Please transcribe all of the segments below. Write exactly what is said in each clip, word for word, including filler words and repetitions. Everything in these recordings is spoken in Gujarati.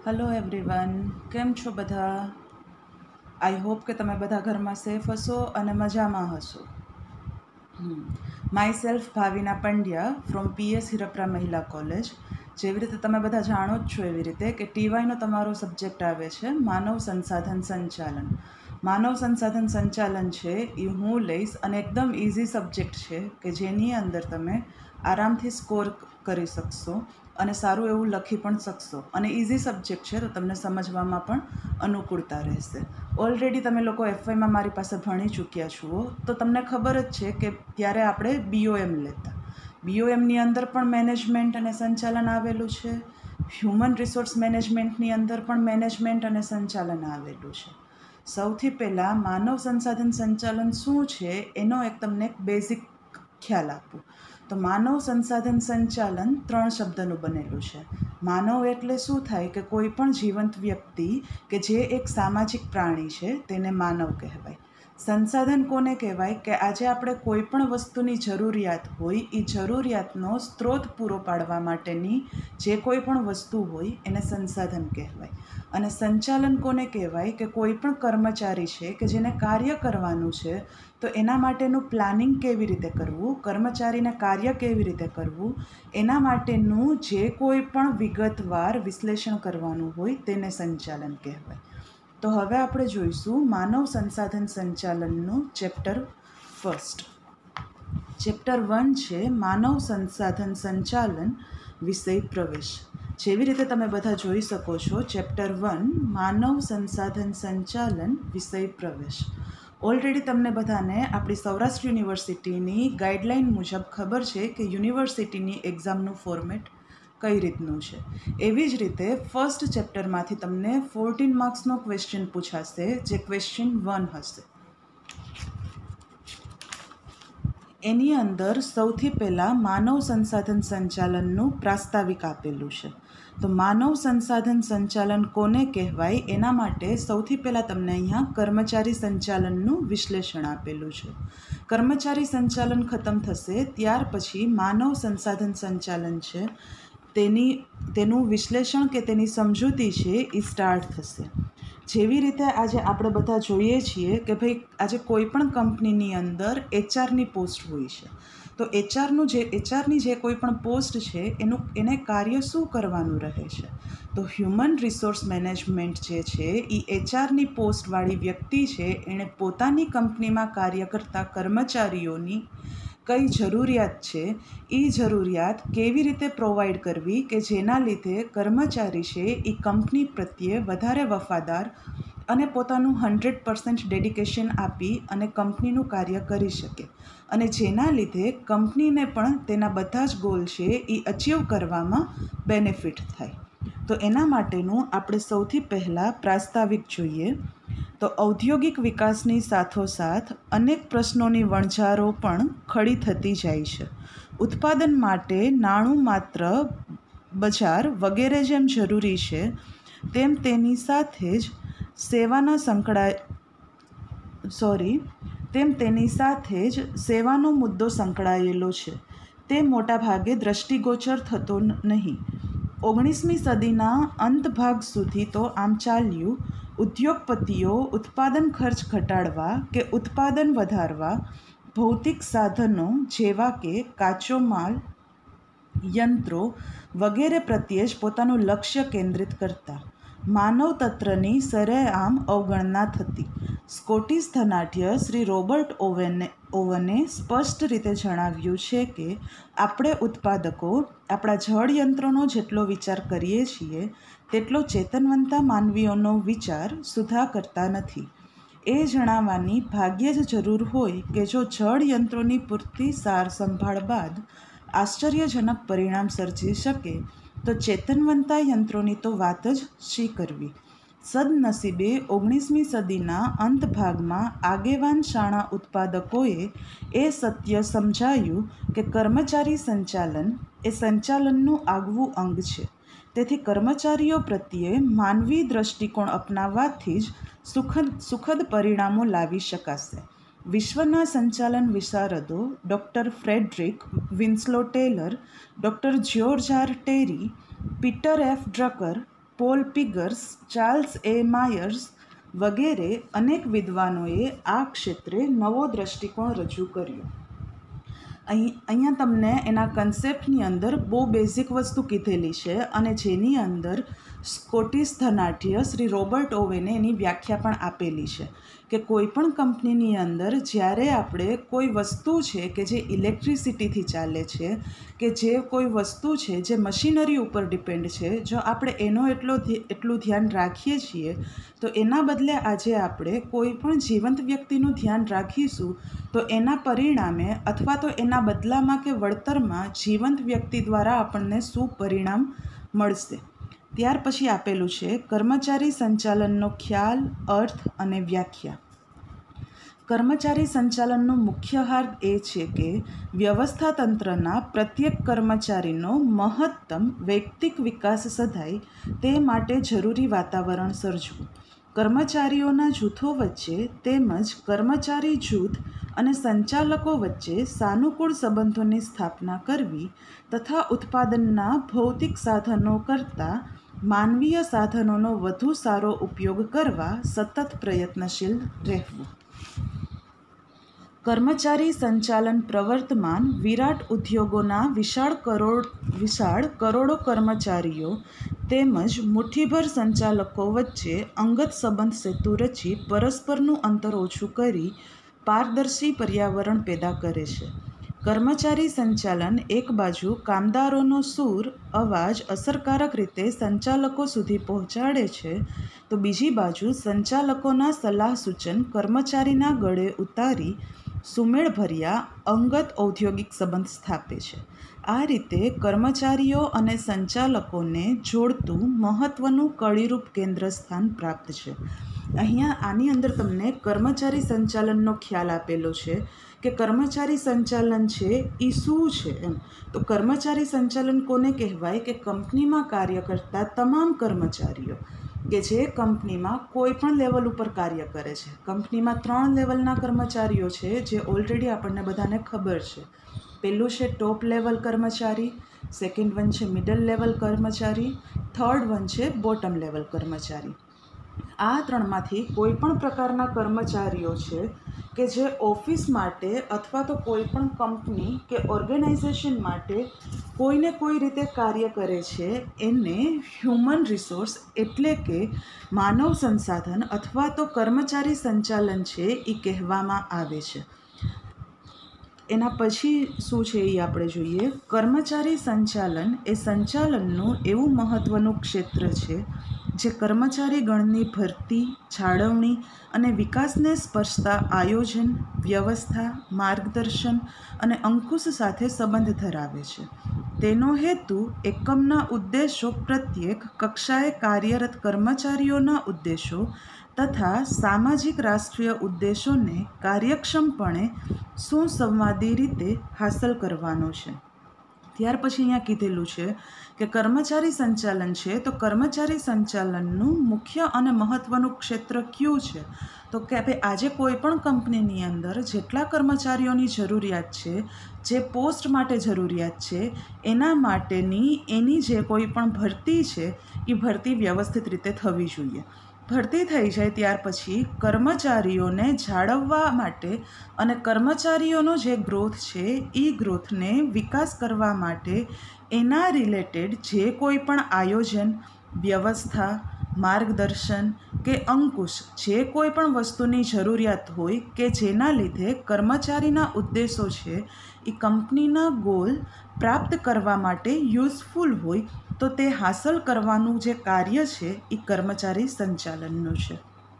હેલો એવરીવન, કેમ છો બધા? આઈ હોપ કે તમે બધા ઘરમાં સેફ હશો અને મજામાં હશો. Myself Bhavina Pandya from PS Hirpara Mahila college. જેવી રીતે તમે બધા જાણો જ છો એવી રીતે કે ટીવાયનો તમારો સબ્જેક્ટ આવે છે માનવ સંસાધન સંચાલન. માનવ સંસાધન સંચાલન છે એ હું લઈશ અને એકદમ ઇઝી સબ્જેક્ટ છે કે જેની અંદર તમે આરામથી સ્કોર કરી શકશો અને સારું એવું લખી પણ શકશો. અને ઇઝી સબ્જેક્ટ છે તો તમને સમજવામાં પણ અનુકૂળતા રહેશે. ઓલરેડી તમે લોકો એફવાયમાં મારી પાસે ભણી ચૂક્યા છો તો તમને ખબર જ છે કે ત્યારે આપણે બીઓએમ લેતા. બીઓએમની અંદર પણ મેનેજમેન્ટ અને સંચાલન આવેલું છે. હ્યુમન રિસોર્સ મેનેજમેન્ટની અંદર પણ મેનેજમેન્ટ અને સંચાલન આવેલું છે. સૌથી પહેલાં માનવ સંસાધન સંચાલન શું છે એનો એક તમને એક બેઝિક ખ્યાલ આપું તો માનવ સંસાધન સંચાલન ત્રણ શબ્દનું બનેલું છે. માનવ એટલે શું થાય કે કોઈ પણ જીવંત વ્યક્તિ કે જે એક સામાજિક પ્રાણી છે તેને માનવ કહેવાય. સંસાધન કોને કહેવાય કે આજે આપણે કોઈ પણ વસ્તુની જરૂરિયાત હોય એ જરૂરિયાતનો સ્ત્રોત પૂરો પાડવા માટેની જે કોઈ પણ વસ્તુ હોય એને સંસાધન કહેવાય. અને સંચાલન કોને કહેવાય કે કોઈ પણ કર્મચારી છે કે જેને કાર્ય કરવાનું છે તો એના માટેનું પ્લાનિંગ કેવી રીતે કરવું, કર્મચારીને કાર્ય કેવી રીતે કરવું, એના માટેનું જે કોઈ પણ વિગતવાર વિશ્લેષણ કરવાનું હોય તેને સંચાલન કહેવાય. તો હવે આપણે જોઈશું માનવ સંસાધન સંચાલનનું ચેપ્ટર ફર્સ્ટ. ચેપ્ટર વન છે માનવ સંસાધન સંચાલન વિષય પ્રવેશ. જેવી રીતે તમે બધા જોઈ શકો છો ચેપ્ટર વન માનવ સંસાધન સંચાલન વિષય પ્રવેશ. ઓલરેડી તમને બધાને આપણી સૌરાષ્ટ્ર યુનિવર્સિટીની ગાઈડલાઇન મુજબ ખબર છે કે યુનિવર્સિટીની એક્ઝામનું ફોર્મેટ કઈ રીતનું છે. એવી જ રીતે ફર્સ્ટ ચેપ્ટરમાંથી તમને ફોર્ટીન માર્ક્સનો ક્વેશ્ચન પૂછાશે જે ક્વેશ્ચન વન હશે. એની અંદર સૌથી પહેલાં માનવ સંસાધન સંચાલનનું પ્રાસ્તાવિક આપેલું છે. તો માનવ સંસાધન સંચાલન કોને કહેવાય એના માટે સૌથી પહેલાં તમને અહીંયા કર્મચારી સંચાલનનું વિશ્લેષણ આપેલું છે. કર્મચારી સંચાલન ખતમ થશે ત્યાર પછી માનવ સંસાધન સંચાલન છે તેની તેનું વિશ્લેષણ કે તેની સમજૂતી છે એ સ્ટાર્ટ થશે. જેવી રીતે આજે આપણે બધા જોઈએ છીએ કે ભાઈ આજે કોઈ પણ કંપનીની અંદર એચઆરની પોસ્ટ હોય છે તો એચઆરનું જે એચઆરની જે કોઈ પણ પોસ્ટ છે એનું એને કાર્ય શું કરવાનું રહે છે તો હ્યુમન રિસોર્સ મેનેજમેન્ટ જે છે એ એચઆરની પોસ્ટવાળી વ્યક્તિ છે એણે પોતાની કંપનીમાં કાર્ય કરતા કર્મચારીઓની કઈ જરૂરિયાત છે એ જરૂરિયાત કેવી રીતે પ્રોવાઈડ કરવી કે જેના લીધે કર્મચારી છે એ કંપની પ્રત્યે વધારે વફાદાર અને પોતાનું હન્ડ્રેડ પર્સન્ટ ડેડિકેશન આપી અને કંપનીનું કાર્ય કરી શકે અને જેના લીધે કંપનીને પણ તેના બધા જ ગોલ છે એ અચીવ કરવામાં બેનિફિટ થાય. તો એના માટેનું આપણે સૌથી પહેલાં પ્રાસ્તાવિક જોઈએ. તો ઔદ્યોગિક વિકાસની સાથોસાથ અનેક પ્રશ્નોની વણઝારો પણ ખડી થતી જાય છે. ઉત્પાદન માટે નાણું માત્ર બજાર વગેરે જેમ જરૂરી છે તેમ તેની સાથે જ સેવાના સંકળાય સોરી તેમ તેની સાથે જ સેવાનો મુદ્દો સંકળાયેલો છે. તે મોટાભાગે દ્રષ્ટિગોચર થતો નહીં. ઓગણીસમી સદીના અંત ભાગ સુધી તો આમ ચાલ્યું. ઉદ્યોગપતિઓ ઉત્પાદન ખર્ચ ઘટાડવા કે ઉત્પાદન વધારવા ભૌતિક સાધનો જેવા કે કાચો માલ, યંત્રો વગેરે પ્રત્યે જ પોતાનું લક્ષ્ય કેન્દ્રિત કરતા. માનવ તંત્રની સરેઆમ અવગણના થતી. સ્કોટિશ ધનાઢ્ય શ્રી રોબર્ટ ઓવેને ઓવને સ્પષ્ટ રીતે જણાવ્યું છે કે આપણે ઉત્પાદકો આપણા જળયંત્રોનો જેટલો વિચાર કરીએ છીએ તેટલો ચેતનવંતા માનવીઓનો વિચાર સુધા કરતા નથી. એ જણાવવાની ભાગ્યે જ જરૂર હોય કે જો જળયંત્રોની પૂરતી સાર સંભાળ બાદ આશ્ચર્યજનક પરિણામ સર્જી શકે તો ચેતનવંતા યંત્રોની તો વાત જ શી કરવી. સદનસીબે ઓગણીસમી સદીના અંત ભાગમાં આગેવાન શાણા ઉત્પાદકોએ એ સત્ય સમજાયું કે કર્મચારી સંચાલન એ સંચાલનનું આગવું અંગ છે. તેથી કર્મચારીઓ પ્રત્યે માનવી દ્રષ્ટિકોણ અપનાવવાથી જ સુખદ સુખદ પરિણામો લાવી શકાશે. વિશ્વના સંચાલન વિશારદો doctor Frederick Winslow Taylor, doctor George R Terry, Peter F Drucker, Paul Pigors, Charles A Myers વગેરે અનેક વિદ્વાનોએ આ ક્ષેત્રે નવો દ્રષ્ટિકોણ રજૂ કર્યો. અહીં અહીંયા તમને એના કન્સેપ્ટની અંદર બહુ બેઝિક વસ્તુ કીધેલી છે અને જેની અંદર સ્કોટિશ ધનાઢ્ય શ્રી રોબર્ટ ઓવેને એની વ્યાખ્યા પણ આપેલી છે કે કોઈ પણ કંપનીની અંદર જ્યારે આપણે કોઈ વસ્તુ છે કે જે ઇલેક્ટ્રિસિટીથી ચાલે છે, કે જે કોઈ વસ્તુ છે જે મશીનરી ઉપર ડિપેન્ડ છે, જો આપણે એનો એટલો એટલું ધ્યાન રાખીએ છીએ તો એના બદલે આજે આપણે કોઈ પણ જીવંત વ્યક્તિનું ધ્યાન રાખીશું તો એના પરિણામે અથવા તો એના બદલામાં કે વળતરમાં જીવંત વ્યક્તિ દ્વારા આપણને શું પરિણામ મળશે. ત્યાર પછી આપેલું છે કર્મચારી સંચાલનનો ખ્યાલ, અર્થ અને વ્યાખ્યા. કર્મચારી સંચાલનનો મુખ્ય હાર્દ એ છે કે વ્યવસ્થા તંત્રના પ્રત્યેક કર્મચારીનો મહત્તમ વૈયક્તિક વિકાસ સધાય તે માટે જરૂરી વાતાવરણ સર્જવું. કર્મચારીઓના જૂથો વચ્ચે તેમજ કર્મચારી જૂથ અને સંચાલકો વચ્ચે સાનુકૂળ સંબંધોની સ્થાપના કરવી તથા ઉત્પાદનના ભૌતિક સાધનો કરતાં માનવીય સાધનોનો વધુ સારો ઉપયોગ કરવા સતત પ્રયત્નશીલ રહેવું. કર્મચારી સંચાલન પ્રવર્તમાન વિરાટ ઉદ્યોગોના વિશાળ કરોડ વિશાળ કરોડો કર્મચારીઓ તેમજ મુઠ્ઠીભર સંચાલકો વચ્ચે અંગત સંબંધ સેતુ રચી પરસ્પરનું અંતર ઓછું કરી પારદર્શી પર્યાવરણ પેદા કરે છે. કર્મચારી સંચાલન એક બાજુ કામદારોનો સૂર અવાજ અસરકારક રીતે સંચાલકો સુધી પહોંચાડે છે તો બીજી બાજુ સંચાલકોના સલાહ સૂચન કર્મચારીના ગળે ઉતારી સુમેળભર્યા અંગત ઔદ્યોગિક સંબંધ સ્થાપે છે. આ રીતે કર્મચારીઓ અને સંચાલકોને જોડતું મહત્ત્વનું કળીરૂપ કેન્દ્ર સ્થાન પ્રાપ્ત છે. અહીંયા આની અંદર તમને કર્મચારી સંચાલનનો ખ્યાલ આપેલો છે કે કર્મચારી સંચાલન છે એ શું છે એમ. તો કર્મચારી સંચાલન કોને કહેવાય કે કંપનીમાં કાર્ય કરતા તમામ કર્મચારીઓ કે જે કંપનીમાં કોઈ પણ લેવલ ઉપર કાર્ય કરે છે. કંપનીમાં ત્રણ લેવલના કર્મચારીઓ છે જે ઓલરેડી આપણને બધાને ખબર છે. પહેલું છે ટોપ લેવલ કર્મચારી, સેકન્ડ વન છે મિડલ લેવલ કર્મચારી, થર્ડ વન છે બોટમ લેવલ કર્મચારી. આ ત્રણમાંથી કોઈ પણ પ્રકારના કર્મચારીઓ છે કે જે ઓફિસ માટે અથવા તો કોઈ પણ કંપની કે ઓર્ગેનાઇઝેશન માટે કોઈને કોઈ રીતે કાર્ય કરે છે એને હ્યુમન રિસોર્સ એટલે કે માનવ સંસાધન અથવા તો કર્મચારી સંચાલન છે એ કહેવામાં આવે છે. એના પછી શું છે એ આપણે જોઈએ. કર્મચારી સંચાલન એ સંચાલનનું એવું મહત્ત્વનું ક્ષેત્ર છે જે કર્મચારી ગણની ભરતી, જાળવણી અને વિકાસને સ્પર્શતા આયોજન, વ્યવસ્થા, માર્ગદર્શન અને અંકુશ સાથે સંબંધ ધરાવે છે. તેનો હેતુ એકમના ઉદ્દેશો પ્રત્યેક કક્ષાએ કાર્યરત કર્મચારીઓના ઉદ્દેશો તથા સામાજિક રાષ્ટ્રીય ઉદ્દેશોને કાર્યક્ષમપણે સુસંવાદી રીતે હાંસલ કરવાનો છે. ત્યાર પછી અહીંયા કીધેલું છે કે કર્મચારી સંચાલન છે તો કર્મચારી સંચાલનનું મુખ્ય અને મહત્ત્વનું ક્ષેત્ર કયું છે તો કે ભાઈ આજે કોઈ પણ કંપનીની અંદર જેટલા કર્મચારીઓની જરૂરિયાત છે, જે પોસ્ટ માટે જરૂરિયાત છે એના માટેની એની જે કોઈ પણ ભરતી છે એ ભરતી વ્યવસ્થિત રીતે થવી જોઈએ. ભરતી થઈ જાય ત્યાર પછી કર્મચારીઓને જાળવવા માટે અને કર્મચારીઓનો જે ગ્રોથ છે એ ગ્રોથને વિકાસ કરવા માટે એના રિલેટેડ જે કોઈ પણ આયોજન, વ્યવસ્થા, માર્ગદર્શન કે અંકુશ જે કોઈ પણ વસ્તુની જરૂરિયાત હોય કે જેના લીધે કર્મચારીના ઉદ્દેશો છે એ કંપનીના ગોલ પ્રાપ્ત કરવા માટે યુઝફુલ હોય તો તે હાંસલ કરવાનું જે કાર્ય છે એ કર્મચારી સંચાલનનું છે.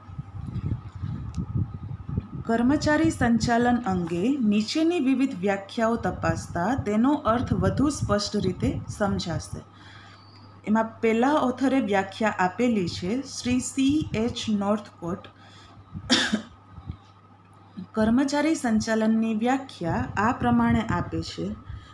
કર્મચારી સંચાલન અંગે નીચેની વિવિધ વ્યાખ્યાઓ તપાસતા તેનો અર્થ વધુ સ્પષ્ટ રીતે સમજાશે. એમાં પહેલા ઓથરે વ્યાખ્યા આપેલી છે શ્રી સી એચ નોર્થકોટ. કર્મચારી સંચાલનની વ્યાખ્યા આ પ્રમાણે આપે છે.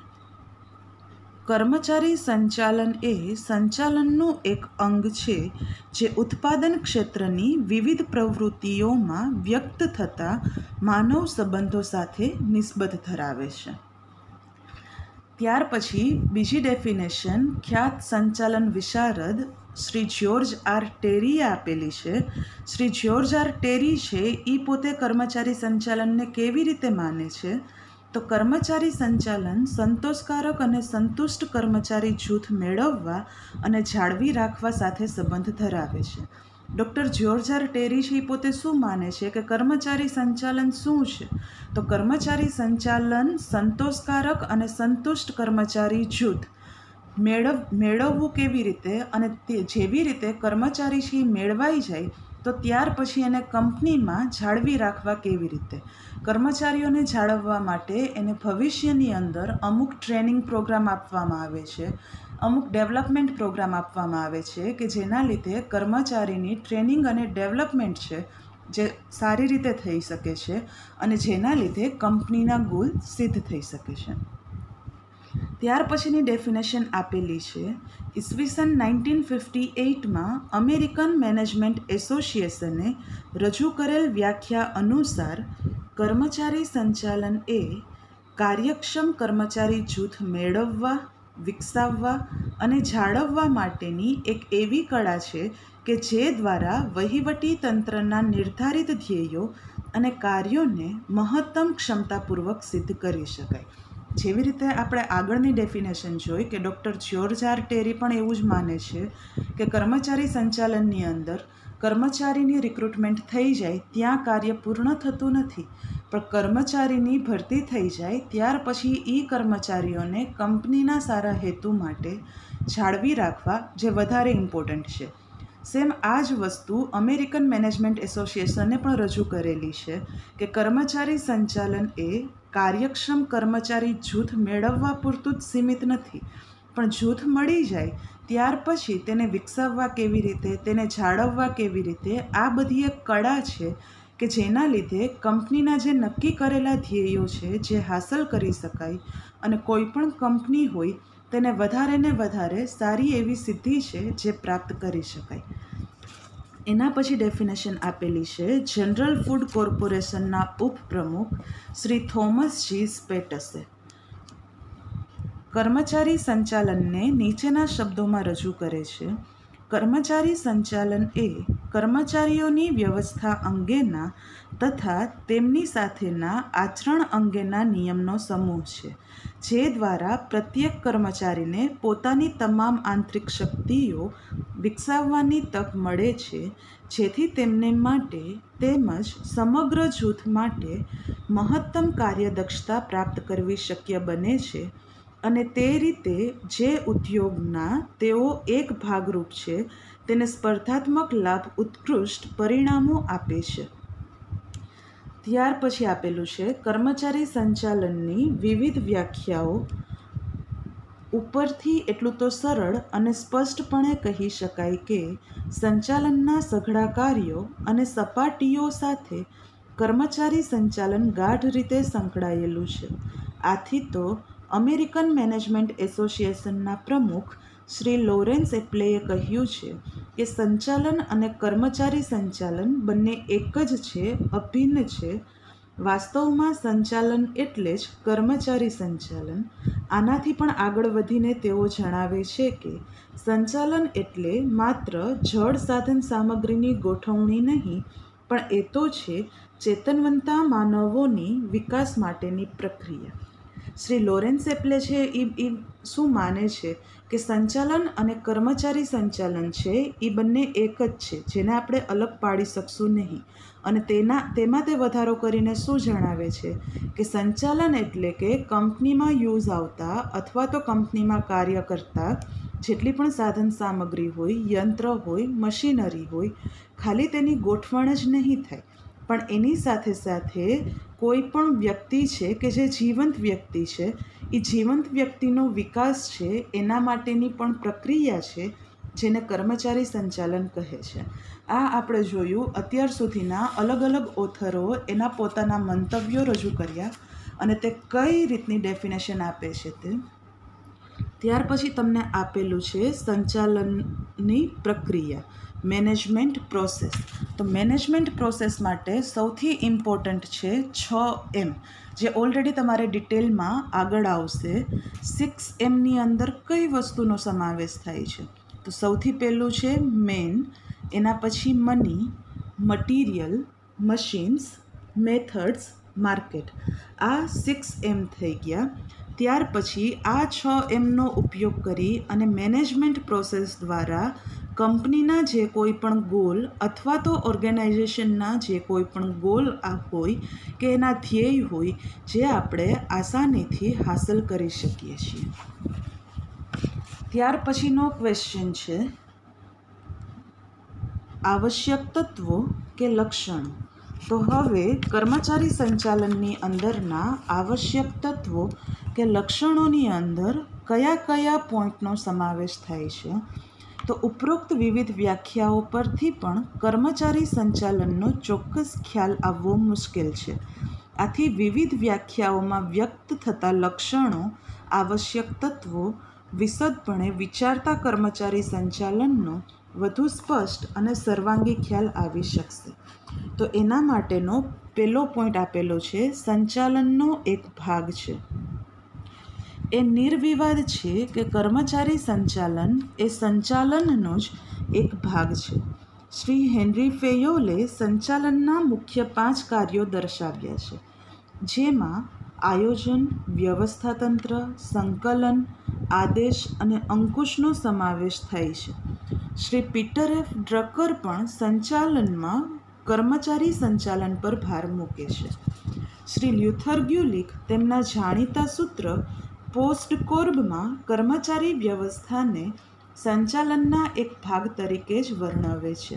કર્મચારી સંચાલન એ સંચાલનનું એક અંગ છે જે ઉત્પાદન ક્ષેત્રની વિવિધ પ્રવૃત્તિઓમાં વ્યક્ત થતા માનવ સંબંધો સાથે નિસ્બત ધરાવે છે. ત્યાર પછી બીજી ડેફિનેશન ખ્યાત સંચાલન વિશારદ શ્રી જ્યોર્જ આર ટેરીએ આપેલી છે. શ્રી જ્યોર્જ આર ટેરી છે એ પોતે કર્મચારી સંચાલનને કેવી રીતે માને છે? તો કર્મચારી સંચાલન સંતોષકારક અને સંતુષ્ટ કર્મચારી જૂથ મેળવવા અને જાળવી રાખવા સાથે સંબંધ ધરાવે છે. ડૉક્ટર જ્યોર્જ આર ટેરી છે એ પોતે શું માને છે કે કર્મચારી સંચાલન શું છે? તો કર્મચારી સંચાલન સંતોષકારક અને સંતુષ્ટ કર્મચારી જૂથ મેળવ મેળવવું કેવી રીતે, અને તે જેવી રીતે કર્મચારી છે મેળવાઈ જાય તો ત્યાર પછી એને કંપનીમાં જાળવી રાખવા કેવી રીતે. કર્મચારીઓને જાળવવા માટે એને ભવિષ્યની અંદર અમુક ટ્રેનિંગ પ્રોગ્રામ આપવામાં આવે છે, અમુક ડેવલપમેન્ટ પ્રોગ્રામ આપવામાં આવે છે કે જેના લીધે કર્મચારીની ટ્રેનિંગ અને ડેવલપમેન્ટ છે જે સારી રીતે થઈ શકે છે અને જેના લીધે કંપનીના ગોલ સિદ્ધ થઈ શકે છે. ત્યાર પછીની ડેફિનેશન આપેલી છે. ઈસવીસન નાઇન્ટીન ફિફ્ટી એઇટમાં અમેરિકન મેનેજમેન્ટ એસોસિએશને રજૂ કરેલ વ્યાખ્યા અનુસાર કર્મચારી સંચાલન એ કાર્યક્ષમ કર્મચારી જૂથ મેળવવા, વિકસાવવા અને જાળવવા માટેની એક એવી કળા છે કે જે દ્વારા વહીવટી તંત્રના નિર્ધારિત ધ્યેયો અને કાર્યોને મહત્તમ ક્ષમતાપૂર્વક સિદ્ધ કરી શકાય. જેવી રીતે આપણે આગળની ડેફિનેશન જોઈ કે ડૉક્ટર જ્યોર્જ આર ટેરી પણ એવું જ માને છે કે કર્મચારી સંચાલનની અંદર કર્મચારીની રિક્રુટમેન્ટ થઈ જાય ત્યાં કાર્ય પૂર્ણ થતું નથી, પણ કર્મચારીની ભરતી થઈ જાય ત્યાર પછી એ કર્મચારીઓને કંપનીના સારા હેતુ માટે જાળવી રાખવા જે વધારે ઇમ્પોર્ટન્ટ છે. સેમ આ જ વસ્તુ અમેરિકન મેનેજમેન્ટ એસોસિએશને પણ રજૂ કરેલી છે કે કર્મચારી સંચાલન એ કાર્યક્ષમ કર્મચારી જૂથ મેળવવા પૂરતું જ સીમિત નથી, પણ જૂથ મળી જાય ત્યાર પછી તેને વિકસાવવા કેવી રીતે, તેને જાળવવા કેવી રીતે, આ બધી એક કળા છે કે જેના લીધે કંપનીના જે નક્કી કરેલા ધ્યેયો છે જે હાંસલ કરી શકાય અને કોઈ પણ કંપની હોય તેને વધારે ને વધારે સારી એવી સિદ્ધિ છે જે પ્રાપ્ત કરી શકાય. એના પછી ડેફિનેશન આપેલી છે જનરલ ફૂડ કોર્પોરેશનના ઉપપ્રમુખ શ્રી થોમસ જી સ્પેટસે. કર્મચારી સંચાલનને નીચેના શબ્દોમાં રજૂ કરે છે. કર્મચારી સંચાલન એ કર્મચારીઓની વ્યવસ્થા અંગેના તથા તેમની સાથેના આચરણ અંગેના નિયમનો સમૂહ છે, જે દ્વારા પ્રત્યેક કર્મચારીને પોતાની તમામ આંતરિક શક્તિઓ વિકસાવવાની તક મળે છે, જેથી તેમને માટે તેમજ સમગ્ર જૂથ માટે મહત્તમ કાર્યદક્ષતા પ્રાપ્ત કરવી શક્ય બને છે અને તે રીતે જે ઉદ્યોગના તેઓ એક ભાગરૂપ છે તેને સ્પર્ધાત્મક લાભ ઉત્કૃષ્ટ પરિણામો આપે છે. ત્યાર પછી આપેલું છે કર્મચારી સંચાલનની વિવિધ વ્યાખ્યાઓ. ઉપરથી એટલું તો સરળ અને સ્પષ્ટપણે કહી શકાય કે સંચાલનના સઘળા કાર્યો અને સપાટીઓ સાથે કર્મચારી સંચાલન ગાઢ રીતે સંકળાયેલું છે. આથી તો અમેરિકન મેનેજમેન્ટ એસોસિએશનના પ્રમુખ શ્રી લોરેન્સ એપ્લેએ કહ્યું છે કે સંચાલન અને કર્મચારી સંચાલન બંને એક જ છે, અભિન્ન છે. વાસ્તવમાં સંચાલન એટલે જ કર્મચારી સંચાલન. આનાથી પણ આગળ વધીને તેઓ જણાવે છે કે સંચાલન એટલે માત્ર જડ સાધન સામગ્રીની ગોઠવણી નહીં, પણ એ તો છે ચેતનવંતા માનવોની વિકાસ માટેની પ્રક્રિયા. શ્રી લોરેન્સ એપ્લે છે એ એ શું માને છે કે સંચાલન અને કર્મચારી સંચાલન છે એ બંને એક જ છે, જેને આપણે અલગ પાડી શકશું નહીં. અને તેના તેમાં તે વધારો કરીને શું જણાવે છે કે સંચાલન એટલે કે કંપનીમાં યુઝ આવતા અથવા તો કંપનીમાં કાર્ય કરતા જેટલી પણ સાધન સામગ્રી હોય, યંત્ર હોય, મશીનરી હોય, ખાલી તેની ગોઠવણ જ નહીં થાય, પણ એની સાથે સાથે કોઈ પણ વ્યક્તિ છે કે જે જીવંત વ્યક્તિ છે, એ જીવંત વ્યક્તિનો વિકાસ છે એના માટેની પણ પ્રક્રિયા છે જેને કર્મચારી સંચાલન કહે છે. આ આપણે જોયું અત્યાર સુધીના અલગ અલગ ઓથરો એના પોતાના મંતવ્યો રજૂ કર્યા અને તે કઈ રીતની ડેફિનેશન આપે છે તે. ત્યાર પછી તમને આપેલું છે સંચાલનની પ્રક્રિયા, મેનેજમેન્ટ પ્રોસેસ. તો મેનેજમેન્ટ પ્રોસેસ માટે સૌથી ઇમ્પોર્ટન્ટ છે છ એમ, જે ઓલરેડી તમારે ડિટેલમાં આગળ આવશે. સિક્સ એમની અંદર કઈ વસ્તુનો સમાવેશ થાય છે? તો સૌથી પહેલું છે મેન, એના પછી money, material, machines, methods, market. આ સિક્સ એમ થઈ ગયા. ત્યાર પછી આ છ એમનો ઉપયોગ કરી અને મેનેજમેન્ટ પ્રોસેસ દ્વારા કંપનીના જે કોઈ પણ ગોલ અથવા તો ઓર્ગેનાઇઝેશનના જે કોઈ પણ ગોલ આ હોય કે એના ધ્યેય હોય જે આપણે આસાનીથી હાંસલ કરી શકીએ છીએ. ત્યાર પછીનો ક્વેશ્ચન છે આવશ્યક તત્વો કે લક્ષણો. તો હવે કર્મચારી સંચાલનની અંદરના આવશ્યક તત્વો કે લક્ષણોની અંદર કયા કયા પોઈન્ટનો સમાવેશ થાય છે? તો ઉપરોક્ત વિવિધ વ્યાખ્યાઓ પરથી પણ કર્મચારી સંચાલનનો ચોક્કસ ખ્યાલ આવવો મુશ્કેલ છે. આથી વિવિધ વ્યાખ્યાઓમાં વ્યક્ત થતા લક્ષણો, આવશ્યક તત્વો વિશદપણે વિચારતા કર્મચારી સંચાલનનો વધુ સ્પષ્ટ અને સર્વાંગી ખ્યાલ આવી શકશે. તો એના માટેનો પહેલો પોઈન્ટ આપેલો છે સંચાલનનો એક ભાગ છે. એ નિર્વિવાદ છે કે કર્મચારી સંચાલન એ સંચાલનનો જ એક ભાગ છે. શ્રી હેનરી ફેયોલે સંચાલનના મુખ્ય પાંચ કાર્યો દર્શાવ્યા છે, જેમાં આયોજન, વ્યવસ્થાતંત્ર, સંકલન, આદેશ અને અંકુશનો સમાવેશ થાય છે. શ્રી પીટર એફ ડ્રકર પણ સંચાલનમાં કર્મચારી સંચાલન પર ભાર મૂકે છે. શ્રી લ્યુથર ગ્યુલિક તેમના જાણીતા સૂત્ર પોસ્ટકોર્બમાં કર્મચારી વ્યવસ્થાને સંચાલનના એક ભાગ તરીકે જ વર્ણવે છે.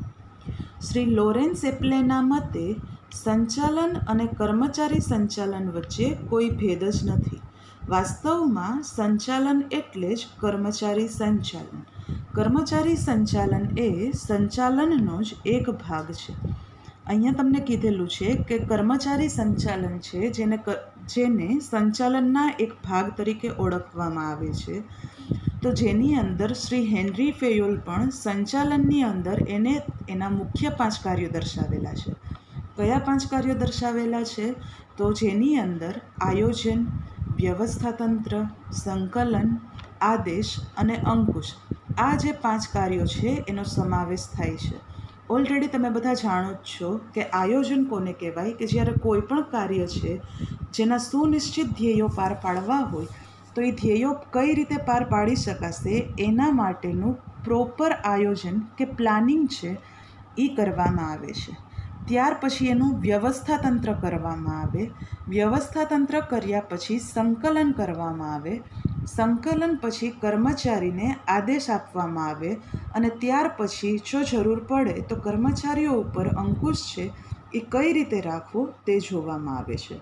શ્રી લોરેન્સ એપ્લેના મતે સંચાલન અને કર્મચારી સંચાલન વચ્ચે કોઈ ભેદ જ નથી. વાસ્તવમાં સંચાલન એટલે જ કર્મચારી સંચાલન. કર્મચારી સંચાલન એ સંચાલનનો જ એક ભાગ છે. અહીંયા તમને કીધેલું છે કે કર્મચારી સંચાલન છે જેને જેને સંચાલનના એક ભાગ તરીકે ઓળખવામાં આવે છે. તો જેની અંદર શ્રી હેનરી ફેયોલ પણ સંચાલનની અંદર એને એના મુખ્ય પાંચ કાર્યો દર્શાવેલા છે. કયા પાંચ કાર્યો દર્શાવેલા છે? તો જેની અંદર આયોજન, વ્યવસ્થાતંત્ર, સંકલન, આદેશ અને અંકુશ, આ જે પાંચ કાર્યો છે એનો સમાવેશ થાય છે. ઓલરેડી તમે બધા જાણો જ છો કે આયોજન કોને કહેવાય કે જ્યારે કોઈ પણ કાર્ય છે જેના સુનિશ્ચિત ધ્યેયો પાર પાડવા હોય તો એ ધ્યેયો કઈ રીતે પાર પાડી શકાશે એના માટેનું પ્રોપર આયોજન કે પ્લાનિંગ છે એ કરવામાં આવે છે. ત્યાર પછી એનું વ્યવસ્થાતંત્ર કરવામાં આવે. વ્યવસ્થાતંત્ર કર્યા પછી સંકલન કરવામાં આવે. સંકલન પછી કર્મચારીને આદેશ આપવામાં આવે અને ત્યાર પછી જો જરૂર પડે તો કર્મચારીઓ ઉપર અંકુશ છે એ કઈ રીતે રાખવો તે જોવામાં આવે છે.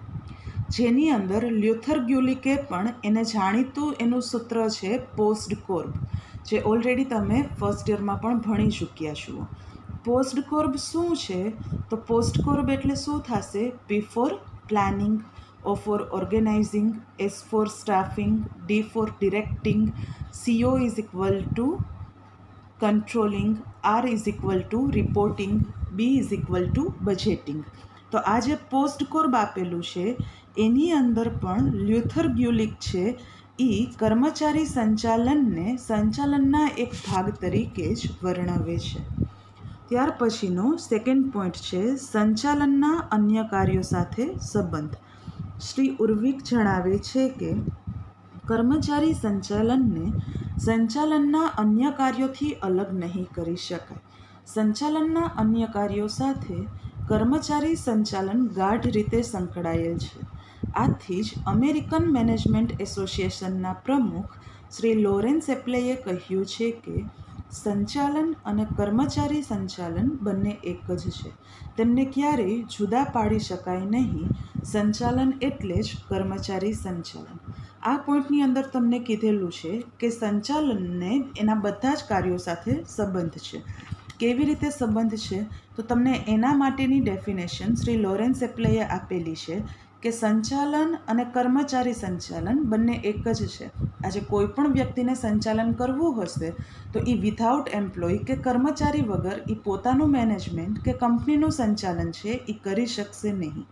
જેની અંદર લ્યુથર ગ્યુલિકે પણ એને જાણીતું એનું સૂત્ર છે પોસ્ટકોર્બ, જે ઓલરેડી તમે ફર્સ્ટ યરમાં પણ ભણી ચૂક્યા છો. પોસ્ટકોર્બ શું છે? તો પોસ્ટકોર્બ એટલે શું થશે? P for planning, O for organizing, S for staffing, D for directing, C O is equal to controlling, R is equal to reporting, B is equal to budgeting. તો આ જે પોસ્ટકોર્બ આપેલું છે એની અંદર પણ લ્યુથર ગ્યુલિક છે એ કર્મચારી સંચાલનને સંચાલનના એક ભાગ તરીકે જ વર્ણવે છે. ત્યાર પછીનો સેકન્ડ પોઈન્ટ છે સંચાલનના અન્ય કાર્યો સાથે સંબંધ. શ્રી ઉર્વિક જણાવે છે કે કર્મચારી સંચાલનને સંચાલનના અન્ય કાર્યોથી અલગ નહીં કરી શકાય. સંચાલનના અન્ય કાર્યો સાથે કર્મચારી સંચાલન ગાઢ રીતે સંકળાયેલ છે. આથી જ અમેરિકન મેનેજમેન્ટ એસોસિએશનના પ્રમુખ શ્રી લોરેન્સ એપ્લેએ કહ્યું છે કે સંચાલન અને કર્મચારી સંચાલન બંને એક જ છે, તેમને ક્યારેય જુદા પાડી શકાય નહીં. સંચાલન એટલે જ કર્મચારી સંચાલન. આ પોઈન્ટની અંદર તમને કીધેલું છે કે સંચાલનને એના બધા જ કાર્યો સાથે સંબંધ છે. કેવી રીતે સંબંધ છે? તો તમને એના માટેની ડેફિનેશન શ્રી લોરેન્સ એપ્લેએ આપેલી છે કે સંચાલન અને કર્મચારી સંચાલન બંને એક જ છે. આજે કોઈ પણ વ્યક્તિને સંચાલન કરવું હશે તો એ વિધાઉટ એમ્પ્લોય કે કર્મચારી વગર એ પોતાનું મેનેજમેન્ટ કે કંપનીનું સંચાલન છે એ કરી શકશે નહીં.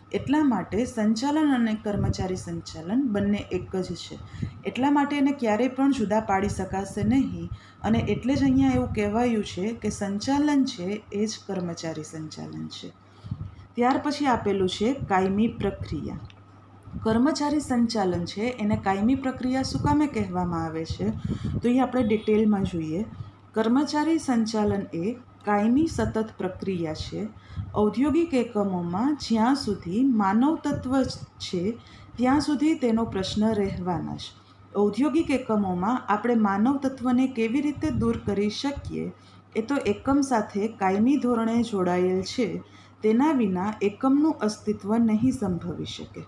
એટલા માટે સંચાલન અને કર્મચારી સંચાલન બંને એક જ છે. એટલા માટે એને ક્યારેય પણ જુદા પાડી શકાશે નહીં અને એટલે જ અહીંયા એવું કહેવાયું છે કે સંચાલન છે એ જ કર્મચારી સંચાલન છે. ત્યાર પછી આપેલું છે કાયમી પ્રક્રિયા. કર્મચારી સંચાલન છે એને કાયમી પ્રક્રિયા શું કામે કહેવામાં આવે છે તો એ આપણે ડિટેલમાં જોઈએ. કર્મચારી સંચાલન એ કાયમી સતત પ્રક્રિયા છે. ઔદ્યોગિક એકમોમાં જ્યાં સુધી માનવ તત્વ છે ત્યાં સુધી તેનો પ્રશ્ન રહેવાના છે. ઔદ્યોગિક એકમોમાં આપણે માનવ તત્વને કેવી રીતે દૂર કરી શકીએ એ તો એકમ સાથે કાયમી ધોરણે જોડાયેલ છે. તેના વિના એકમનું અસ્તિત્વ નહીં સંભવી શકે.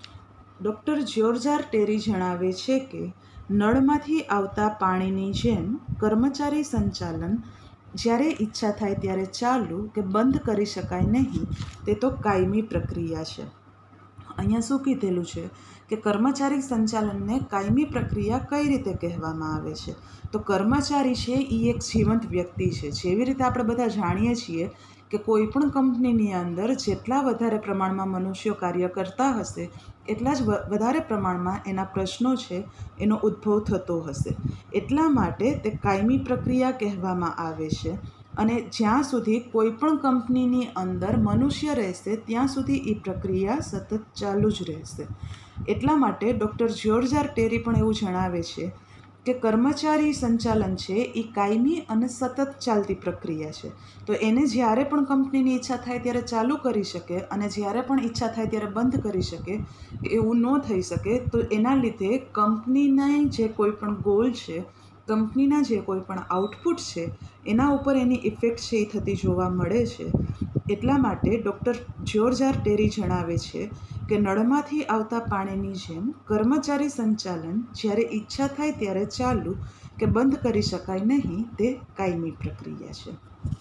ડૉક્ટર જ્યોર્જ આર ટેરી જણાવે છે કે નળમાંથી આવતા પાણીની જેમ કર્મચારી સંચાલન જ્યારે ઈચ્છા થાય ત્યારે ચાલુ કે બંધ કરી શકાય નહીં, તે તો કાયમી પ્રક્રિયા છે. અહીંયા શું કીધેલું છે કે કર્મચારી સંચાલનને કાયમી પ્રક્રિયા કઈ રીતે કહેવામાં આવે છે તો કર્મચારી છે એ એક જીવંત વ્યક્તિ છે. જેવી રીતે આપણે બધા જાણીએ છીએ કે કોઈ પણ કંપનીની અંદર જેટલા વધારે પ્રમાણમાં મનુષ્યો કાર્ય કરતા હશે એટલા જ વધારે પ્રમાણમાં એના પ્રશ્નો છે એનો ઉદ્ભવ થતો હશે. એટલા માટે તે કાયમી પ્રક્રિયા કહેવામાં આવે છે. અને જ્યાં સુધી કોઈ પણ કંપનીની અંદર મનુષ્ય રહેશે ત્યાં સુધી એ પ્રક્રિયા સતત ચાલુ જ રહેશે. એટલા માટે ડૉક્ટર જ્યોર્જ આર ટેરી પણ એવું જણાવે છે કે કર્મચારી સંચાલન છે એ કાયમી અને સતત ચાલતી પ્રક્રિયા છે. તો એને જ્યારે પણ કંપનીની ઈચ્છા થાય ત્યારે ચાલુ કરી શકે અને જ્યારે પણ ઈચ્છા થાય ત્યારે બંધ કરી શકે એવું ન થઈ શકે. તો એના લીધે કંપનીના જે કોઈ પણ ગોલ છે, કંપનીના જે કોઈ પણ આઉટપુટ છે એના ઉપર એની ઇફેક્ટ છે એ થતી જોવા મળે છે. એટલા માટે ડૉક્ટર જ્યોર્જ આર ટેરી જણાવે છે કે નળમાંથી આવતા પાણીની જેમ કર્મચારી સંચાલન જ્યારે ઈચ્છા થાય ત્યારે ચાલુ કે બંધ કરી શકાય નહીં, તે કાયમી પ્રક્રિયા છે.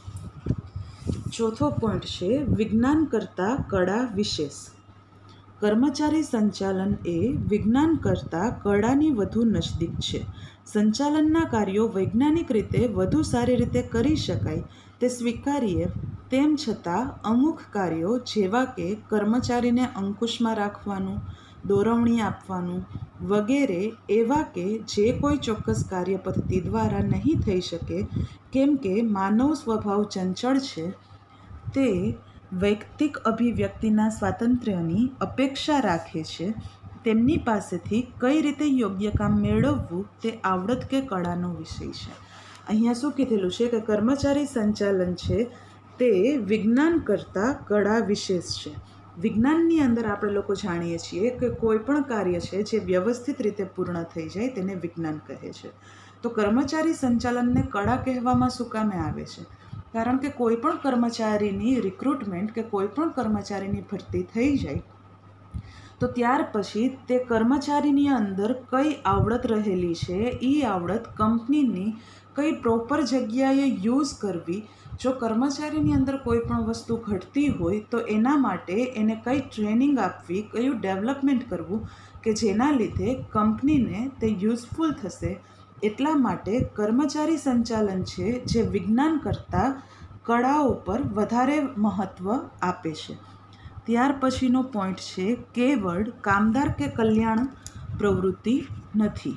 ચોથો પોઈન્ટ છે વિજ્ઞાન કરતાં કળા વિશેષ. કર્મચારી સંચાલન એ વિજ્ઞાન કરતાં કળાની વધુ નજદીક છે. સંચાલનના કાર્યો વૈજ્ઞાનિક રીતે વધુ સારી રીતે કરી શકાય તે સ્વીકારીએ, તેમ છતાં અમુક કાર્યો જેવા કે કર્મચારીને અંકુશમાં રાખવાનું, દોરવણી આપવાનું વગેરે એવા કે જે કોઈ ચોક્કસ કાર્ય પદ્ધતિ દ્વારા નહીં થઈ શકે કેમ કે માનવ સ્વભાવ ચંચળ છે, તે વૈયક્તિક અભિવ્યક્તિના સ્વાતંત્ર્યની અપેક્ષા રાખે છે. તેમની પાસેથી કઈ રીતે યોગ્ય કામ મેળવવું તે આવડત કે કળાનો વિષય છે. અહીંયા શું કીધેલું છે કે કર્મચારી સંચાલન છે તે વિજ્ઞાન કરતાં કળા વિશેષ છે. વિજ્ઞાનની અંદર આપણે લોકો જાણીએ છીએ કે કોઈ પણ કાર્ય છે જે વ્યવસ્થિત રીતે પૂર્ણ થઈ જાય તેને વિજ્ઞાન કહે છે. તો કર્મચારી સંચાલનને કળા કહેવામાં શું કામે આવે છે? કારણ કે કોઈ પણ કર્મચારીની રિક્રુટમેન્ટ કે કોઈ પણ કર્મચારીની ભરતી થઈ જાય તો ત્યાર પછી તે કર્મચારીની અંદર કઈ આવડત રહેલી છે એ આવડત કંપનીની કઈ પ્રોપર જગ્યાએ યુઝ કરવી. જો કર્મચારીની અંદર કોઈ પણ વસ્તુ ઘટતી હોય તો એના માટે એને કઈ ટ્રેનિંગ આપવી, કયું ડેવલપમેન્ટ કરવું કે જેના લીધે કંપનીને તે યુઝફુલ થશે. એટલા માટે કર્મચારી સંચાલન છે જે વિજ્ઞાન કરતાં કળાઓ પર વધારે મહત્ત્વ આપે છે. ત્યાર પછીનો પોઈન્ટ છે કેવળ કામદાર કે કલ્યાણ પ્રવૃત્તિ નથી.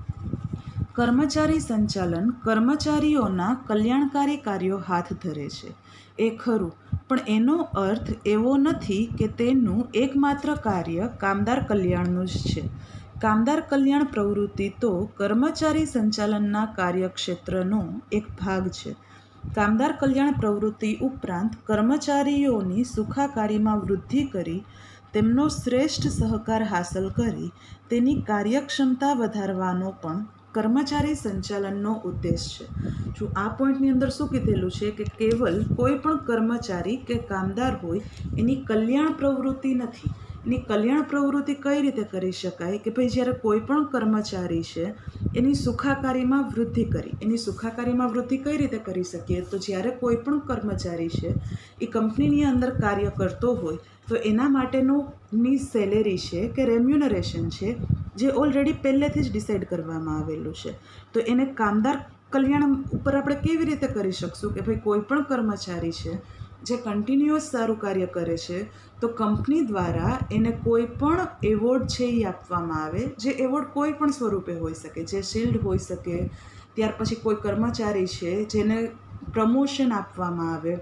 કર્મચારી સંચાલન કર્મચારીઓના કલ્યાણકારી કાર્યો હાથ ધરે છે એ ખરું, પણ એનો અર્થ એવો નથી કે તેનું એકમાત્ર કાર્ય કામદાર કલ્યાણનું જ છે. કામદાર કલ્યાણ પ્રવૃત્તિ તો કર્મચારી સંચાલનના કાર્યક્ષેત્રનો એક ભાગ છે. કામદાર કલ્યાણ પ્રવૃત્તિ ઉપરાંત કર્મચારીઓની સુખાકારીમાં વૃદ્ધિ કરી તેમનો શ્રેષ્ઠ સહકાર હાંસલ કરી તેની કાર્યક્ષમતા વધારવાનો પણ કર્મચારી સંચાલનનો ઉદ્દેશ છે. જો આ પોઈન્ટની અંદર શું કીધેલું છે કે કેવલ કોઈ પણ કર્મચારી કે કામદાર હોય એની કલ્યાણ પ્રવૃત્તિ નથી. એની કલ્યાણ પ્રવૃત્તિ કઈ રીતે કરી શકાય કે ભાઈ જ્યારે કોઈ પણ કર્મચારી છે એની સુખાકારીમાં વૃદ્ધિ કરી. એની સુખાકારીમાં વૃદ્ધિ કઈ રીતે કરી શકીએ તો જ્યારે કોઈ પણ કર્મચારી છે એ કંપનીની અંદર કાર્ય કરતો હોય તો એના માટેનોની સેલેરી છે કે રેમ્યુનરેશન છે જે ઓલરેડી પહેલેથી જ ડિસાઇડ કરવામાં આવેલું છે. તો એને કામદાર કલ્યાણ ઉપર આપણે કેવી રીતે કરી શકશું કે ભાઈ કોઈ પણ કર્મચારી છે જે કન્ટિન્યુઅસ સારું કાર્ય કરે છે તો કંપની દ્વારા એને કોઈ પણ એવોર્ડ છે એ આપવામાં આવે, જે એવોર્ડ કોઈ પણ સ્વરૂપે હોઈ શકે, જે શિલ્ડ હોઈ શકે, ત્યાર પછી કોઈ કર્મચારી છે જેને પ્રમોશન આપવામાં આવે.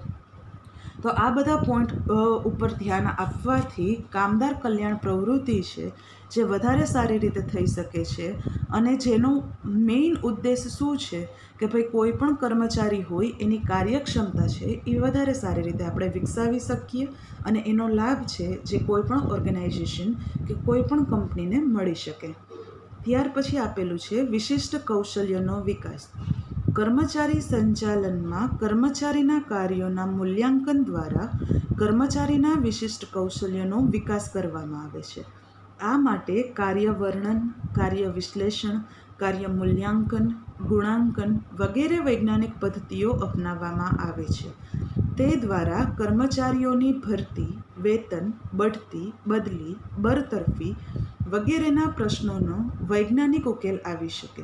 તો આ બધા પોઈન્ટ ઉપર ધ્યાન આપવાથી કામદાર કલ્યાણ પ્રવૃત્તિ છે જે વધારે સારી રીતે થઈ શકે છે. અને જેનો મેઇન ઉદ્દેશ શું છે કે ભાઈ કોઈ પણ કર્મચારી હોય એની કાર્યક્ષમતા છે એ વધારે સારી રીતે આપણે વિકસાવી શકીએ અને એનો લાભ છે જે કોઈ પણ ઓર્ગેનાઇઝેશન કે કોઈ પણ કંપનીને મળી શકે. ત્યાર પછી આપેલું છે વિશિષ્ટ કૌશલ્યનો વિકાસ. કર્મચારી સંચાલનમાં કર્મચારીના કાર્યોના મૂલ્યાંકન દ્વારા કર્મચારીના વિશિષ્ટ કૌશલ્યનો વિકાસ કરવામાં આવે છે. આ માટે કાર્ય વર્ણન, કાર્ય વિશ્લેષણ, કાર્ય મૂલ્યાંકન, ગુણાંકન વગેરે વૈજ્ઞાનિક પદ્ધતિઓ અપનાવવામાં આવે છે. તે દ્વારા કર્મચારીઓની ભરતી, વેતન, બઢતી, બદલી, બરતરફી વગેરેના પ્રશ્નોનો વૈજ્ઞાનિક ઉકેલ આવી શકે.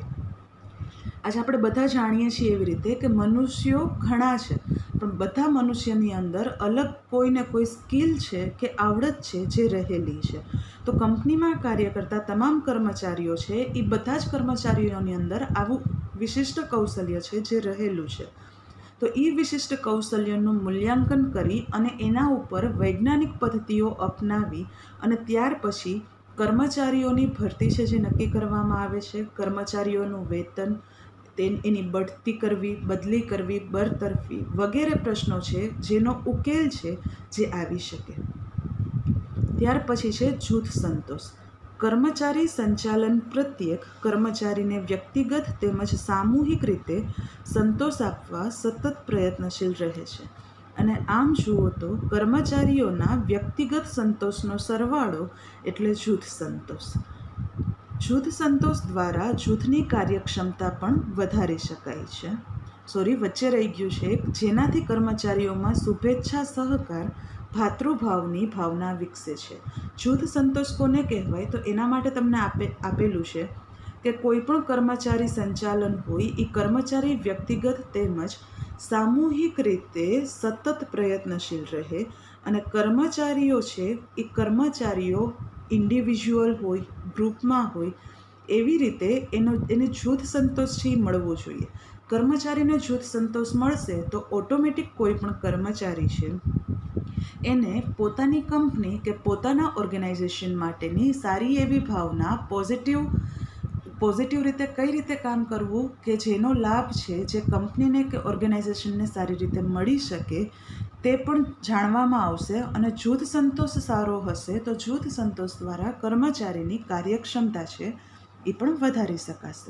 આજે આપણે બધા જાણીએ છીએ એવી રીતે કે મનુષ્યો ઘણા છે, પણ બધા મનુષ્યની અંદર અલગ કોઈને કોઈ સ્કિલ છે કે આવડત છે જે રહેલી છે. તો કંપનીમાં કાર્ય કરતા તમામ કર્મચારીઓ છે એ બધા જ કર્મચારીઓની અંદર આવું વિશિષ્ટ કૌશલ્ય છે જે રહેલું છે. તો એ વિશિષ્ટ કૌશલ્યનું મૂલ્યાંકન કરી અને એના ઉપર વૈજ્ઞાનિક પદ્ધતિઓ અપનાવી અને ત્યાર પછી કર્મચારીઓની ભરતી છે જે નક્કી કરવામાં આવે છે, કર્મચારીઓનું વેતન, એની બઢતી કરવી, બદલી કરવી, બરતરફી વગેરે પ્રશ્નો છે જેનો ઉકેલ છે જે આવી શકે. ત્યાર પછી છે જૂથ સંતોષ. કર્મચારી સંચાલન પ્રત્યેક કર્મચારીને વ્યક્તિગત તેમજ સામૂહિક રીતે સંતોષ આપવા સતત પ્રયત્નશીલ રહે છે. અને આમ જુઓ તો કર્મચારીઓના વ્યક્તિગત સંતોષનો સરવાળો એટલે જૂથ સંતોષ. જૂથ સંતોષ દ્વારા જૂથની કાર્યક્ષમતા પણ વધારી શકાય છે. સોરી વચ્ચે રહી ગયું છે, જેનાથી કર્મચારીઓમાં શુભેચ્છા, સહકાર, ભાતૃભાવની ભાવના વિકસે છે. જૂથ સંતોષ કોને કહેવાય તો એના માટે તમને આપે આપેલું છે કે કોઈ પણ કર્મચારી સંચાલન હોય એ કર્મચારી વ્યક્તિગત તેમજ સામૂહિક રીતે સતત પ્રયત્નશીલ રહે અને કર્મચારીઓ છે એ કર્મચારીઓ ઇન્ડિવિજ્યુઅલ હોય, ગ્રુપમાં હોય, એવી રીતે એનો એને જૂથ સંતોષ છે એ મળવો જોઈએ. કર્મચારીને જૂથ સંતોષ મળશે તો ઓટોમેટિક કોઈ પણ કર્મચારી છે એને પોતાની કંપની કે પોતાના ઓર્ગેનાઇઝેશન માટેની સારી એવી ભાવના, પોઝિટિવ પોઝિટિવ રીતે કઈ રીતે કામ કરવું કે જેનો લાભ છે જે કંપનીને કે ઓર્ગેનાઇઝેશનને સારી રીતે મળી શકે તે પણ જાણવામાં આવશે. અને જૂથ સંતોષ સારો હશે તો જૂથ સંતોષ દ્વારા કર્મચારીની કાર્યક્ષમતા છે એ પણ વધારી શકાશે.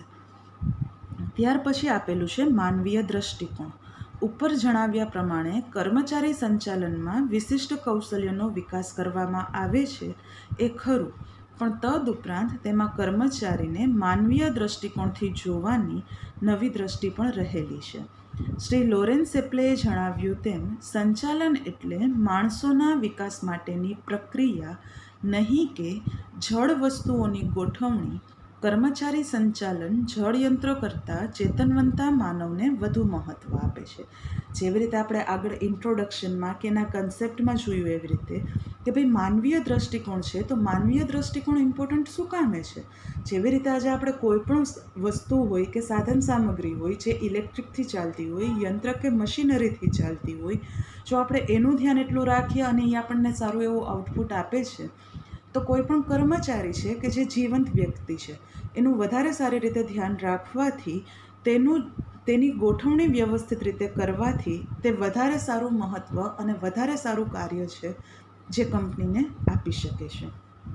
ત્યાર પછી આપેલું છે માનવીય દ્રષ્ટિકોણ. ઉપર જણાવ્યા પ્રમાણે કર્મચારી સંચાલનમાં વિશિષ્ટ કૌશલ્યનો વિકાસ કરવામાં આવે છે એ ખરું, પણ તદુપરાંત તેમાં કર્મચારીને માનવીય દ્રષ્ટિકોણથી જોવાની નવી દ્રષ્ટિ પણ રહેલી છે. શ્રી લોરેન્સ સેપ્લેએ જણાવ્યું તેમ સંચાલન એટલે માણસોના વિકાસ માટેની પ્રક્રિયા નહીં કે જડ વસ્તુઓની ગોઠવણી. કર્મચારી સંચાલન જળયંત્રો કરતાં ચેતનવંતા માનવને વધુ મહત્ત્વ આપે છે. જેવી રીતે આપણે આગળ ઇન્ટ્રોડક્શનમાં કે એના કન્સેપ્ટમાં જોયું એવી રીતે કે ભાઈ માનવીય દ્રષ્ટિકોણ છે તો માનવીય દ્રષ્ટિકોણ ઇમ્પોર્ટન્ટ શું કામે છે. જેવી રીતે આજે આપણે કોઈ પણ વસ્તુ હોય કે સાધન સામગ્રી હોય જે ઇલેક્ટ્રિકથી ચાલતી હોય, યંત્ર કે મશીનરીથી ચાલતી હોય, જો આપણે એનું ધ્યાન એટલું રાખીએ અને એ આપણને સારું એવું આઉટપુટ આપે છે તો કોઈ પણ કર્મચારી છે કે જે જીવંત વ્યક્તિ છે એનું વધારે સારી રીતે ધ્યાન રાખવાથી તેનું તેની ગોઠવણી વ્યવસ્થિત રીતે કરવાથી તે વધારે સારું મહત્ત્વ અને વધારે સારું કાર્ય છે જે કંપનીને આપી શકે છે.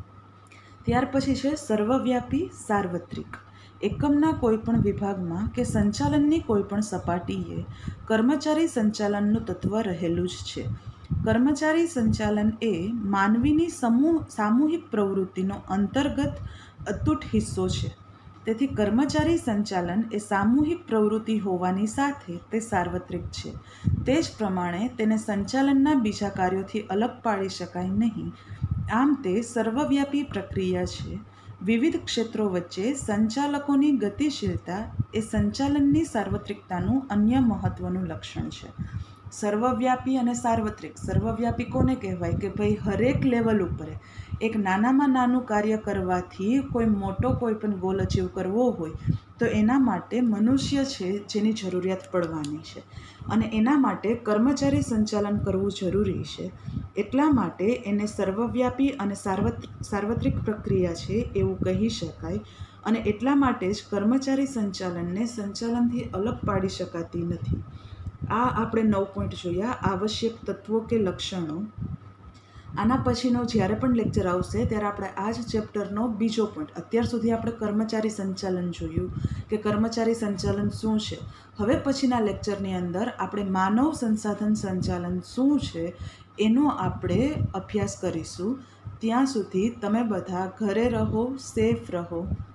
ત્યાર પછી છે સર્વવ્યાપી સાર્વત્રિક. એકમના કોઈપણ વિભાગમાં કે સંચાલનની કોઈપણ સપાટીએ કર્મચારી સંચાલનનું તત્વ રહેલું જ છે. કર્મચારી સંચાલન એ માનવીની સમૂહ સામૂહિક પ્રવૃત્તિનો અંતર્ગત અતૂટ હિસ્સો છે. તેથી કર્મચારી સંચાલન એ સામૂહિક પ્રવૃત્તિ હોવાની સાથે તે સાર્વત્રિક છે. તે જ પ્રમાણે તેને સંચાલનના બીજા કાર્યોથી અલગ પાડી શકાય નહીં. આમ તે સર્વવ્યાપી પ્રક્રિયા છે. વિવિધ ક્ષેત્રો વચ્ચે સંચાલકોની ગતિશીલતા એ સંચાલનની સાર્વત્રિકતાનું અન્ય મહત્ત્વનું લક્ષણ છે. સર્વવ્યાપી અને સાર્વત્રિક. સર્વવ્યાપી કોને કહેવાય કે ભાઈ હરેક લેવલ ઉપર એક નાનામાં નાનું કાર્ય કરવાથી કોઈ મોટો કોઈ પણ ગોલ અચીવ કરવો હોય તો એના માટે મનુષ્ય છે જેની જરૂરિયાત પડવાની છે અને એના માટે કર્મચારી સંચાલન કરવું જરૂરી છે. એટલા માટે એને સર્વવ્યાપી અને સાર્વત્રિક સાર્વત્રિક પ્રક્રિયા છે એવું કહી શકાય અને એટલા માટે જ કર્મચારી સંચાલનને સંચાલનથી અલગ પાડી શકાતી નથી. આ આપણે નવ પોઈન્ટ જોયા, આવશ્યક તત્વો કે લક્ષણો. આના પછીનો જ્યારે પણ લેક્ચર આવશે ત્યારે આપણે આ જ ચેપ્ટરનો બીજો પોઈન્ટ, અત્યાર સુધી આપણે કર્મચારી સંચાલન જોયું કે કર્મચારી સંચાલન શું છે. હવે પછીના લેક્ચરની અંદર આપણે માનવ સંસાધન સંચાલન શું છે એનો આપણે અભ્યાસ કરીશું. ત્યાં સુધી તમે બધા ઘરે રહો, સેફ રહો.